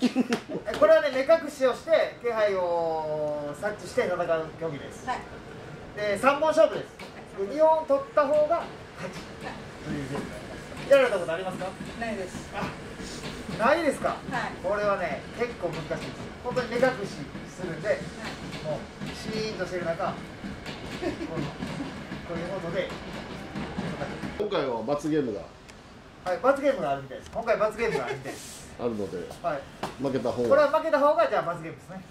これはね、目隠しをして気配を察知して戦う競技です。はい、で3本勝負です。で2本取った方が勝ちというゲームです。やられたことありますか？ ないです。 ないですか？はい、これはね、結構難しいです。本当に目隠しするんで、はい、もうシーンとしてる中、こういうことで今回は罰ゲームが、 はい、罰ゲームがあるみたいです。今回罰ゲームがあるみたいです。あるので、はい、負けた方が、これは負けた方がじゃあ罰ゲームですね。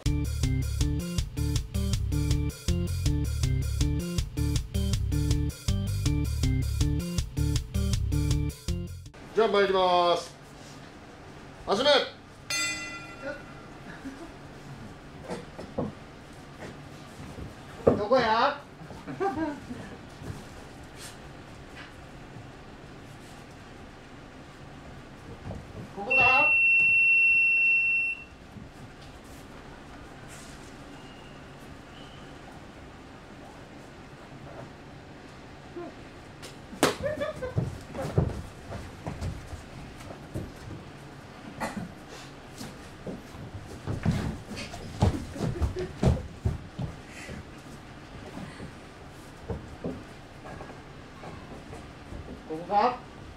じゃあ参ります。始め。 どこや？ここか？ここか？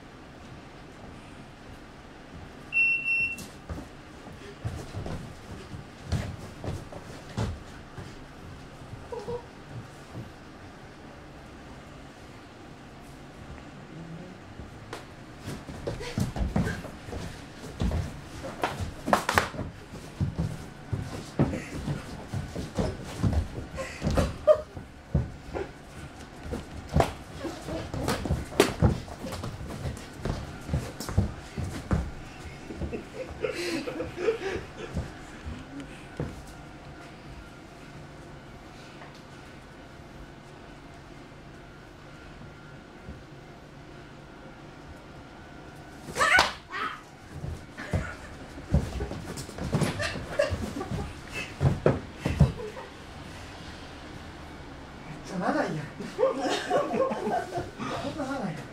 長いやん。こんな長いやん。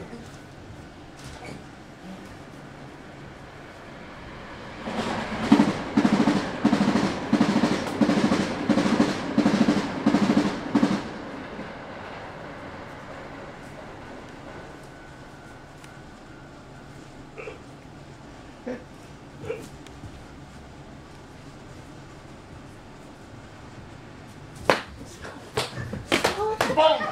ボン。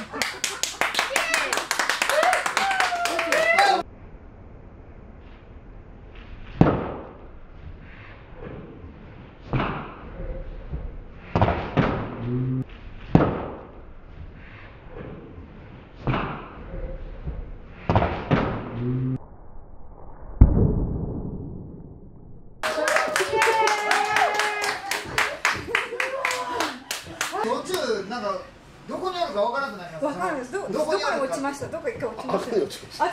途中なんかどこにあるかわからなくなります。 わかるんです。どこに落ちました。どこ一回落ちました。あ、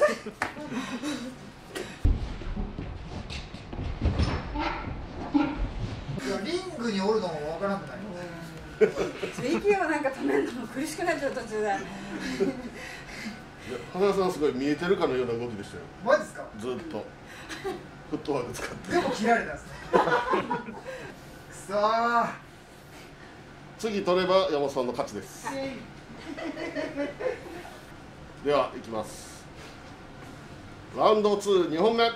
リングにおるのもわからなくなります。 息をなんか止めるのも苦しくなっちゃう途中で。 花田さんすごい見えてるかのような動きでしたよ。 マジですか？ ずっとフットワーク使って。 でも切られたんですね。くそー。 次取れば山本さんの勝ちです。では行きます。ラウンド2、2本目。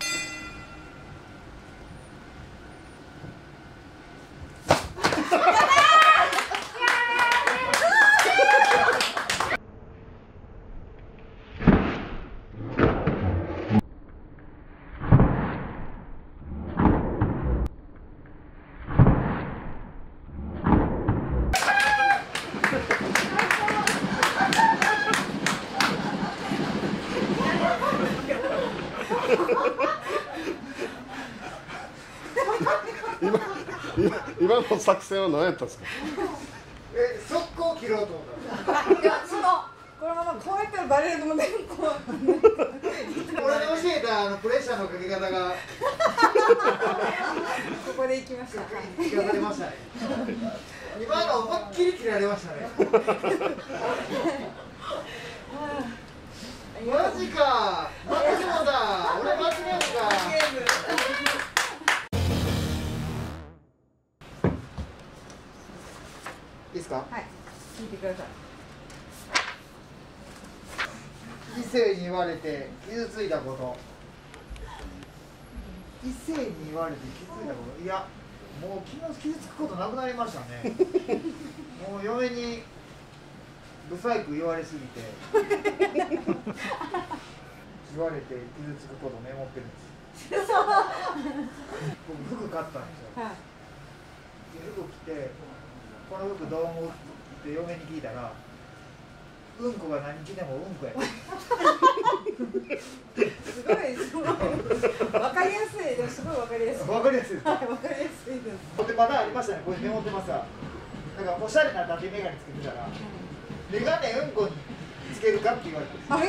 今の作戦は何やったんですか？ 速攻切ろうと思った。 いや、このままこうやったらバレるので、こう。 俺に教えたプレッシャーのかけ方がここで行きました。 引き分かれましたね。今の思いっきり切られましたね。マジか。負けそうだ。俺負けないのか。 か？ はい、聞いてください。 異性に言われて傷ついたこと。異性に言われて傷ついたこと。いや、もう傷つくことなくなりましたね。もう嫁にブサイク言われすぎて言われて傷つくことメモってるんです。僕服買ったんですよ。はい、服着てこの服どう思うって嫁に聞いたら、うんこが何着てもうんこや。 すごいわかりやすい。でもすごいわかりやすい。 わかりやすいです。 はい、わかりやすいです。 でまだありましたね。これメモってますわ。なんかおしゃれな縦メガネつけてたら、メガネうんこにつけるかって言われたんです。メ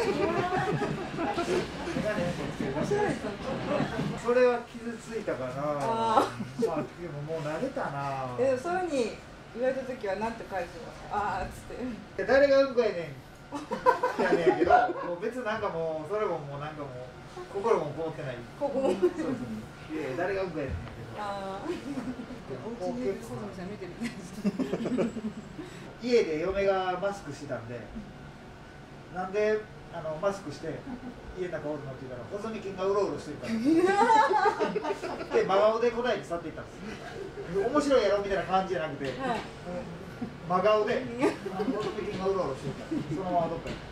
ガネうんこにつけるか。それは傷ついたかな。まあでももう慣れたな。 そういうふうに言われた時はなんて返すの？ああっつって。 誰がうんこやねん。やねんけど、もう別になんかもうそれももうなんかもう心もこもってない。 ここも。そうそう。 いや誰がうんこやねんけど。 ああ。お家にいる子供さん見てるみたいです。 家で嫁がマスクしてたんで、なんでマスクして家の中おるのって言ったら、細身菌がうろうろしてるからで真顔で答えて去っていったんです。面白いやろみたいな感じじゃなくて、はい、真顔で細身菌がうろうろしてるからそのままどっかに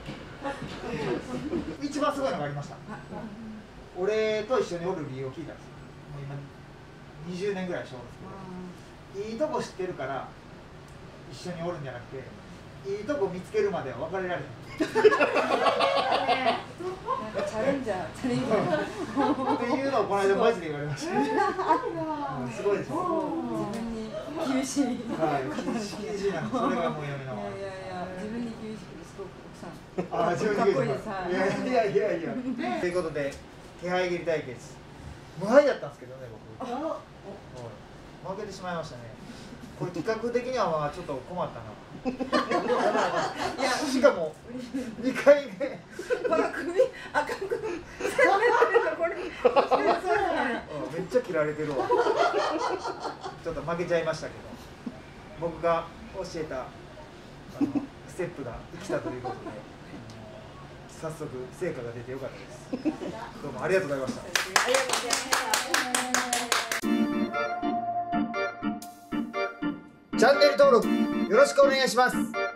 一番すごいのがありました。俺と一緒におる理由を聞いたんですよ。もう今20年ぐらい一緒ですけど、いいとこ知ってるから一緒におるんじゃなくて、いいとこ見つけるまでは別れられへん。チャレンジャーっていうのをこの間マジで言われました。すごいでしょ。 自分に厳しい。 はい、厳しいな。それがもうやめな。 いや自分に厳しくてすごく奥さん。 あ、自分に厳しい。いや。ということで気配斬り対決無敗だったんですけどね、僕。負けてしまいましたね。これ企画的にはまあちょっと困ったな。しかも2回目。 この首赤くこれめっちゃ切られてるわ。ちょっと負けちゃいましたけど、僕が教えたステップが生きたということで、早速成果が出てよかったです。どうもありがとうございました。 ありがとうございました。 チャンネル登録よろしくお願いします。